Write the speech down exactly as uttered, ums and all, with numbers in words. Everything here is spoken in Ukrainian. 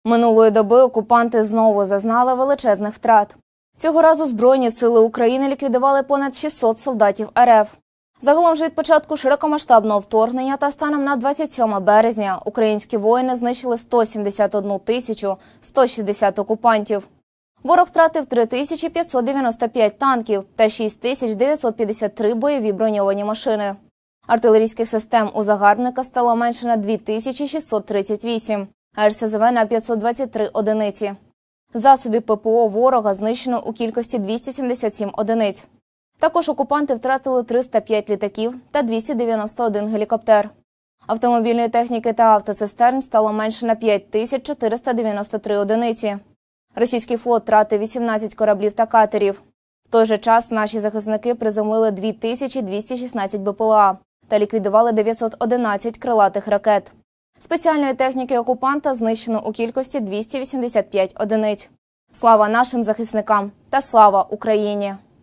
Минулої доби окупанти знову зазнали величезних втрат. Цього разу Збройні сили України ліквідували понад шістсот солдатів РФ. Загалом ж від початку широкомасштабного вторгнення та станом на двадцять сьоме березня українські воїни знищили сто сімдесят одну тисячу сто шістдесят окупантів. Ворог втратив три тисячі п'ятсот дев'яносто п'ять танків та шість тисяч дев'ятсот п'ятдесят три бойові броньовані машини. Артилерійських систем у загарбника стало менше на дві тисячі шістсот тридцять вісім, а РСЗВ на п'ятсот двадцять три одиниці. Засобів ППО ворога знищено у кількості двісті сімдесят сім одиниць. Також окупанти втратили триста п'ять літаків та двісті дев'яносто один гелікоптер. Автомобільної техніки та автоцистерн стало менше на п'ять тисяч чотириста дев'яносто три одиниці. Російський флот втратив вісімнадцять кораблів та катерів. В той же час наші захисники приземлили дві тисячі двісті шістнадцять БПЛА та ліквідували дев'ятсот одинадцять крилатих ракет. Спеціальної техніки окупанта знищено у кількості двісті вісімдесят п'ять одиниць. Слава нашим захисникам та слава Україні!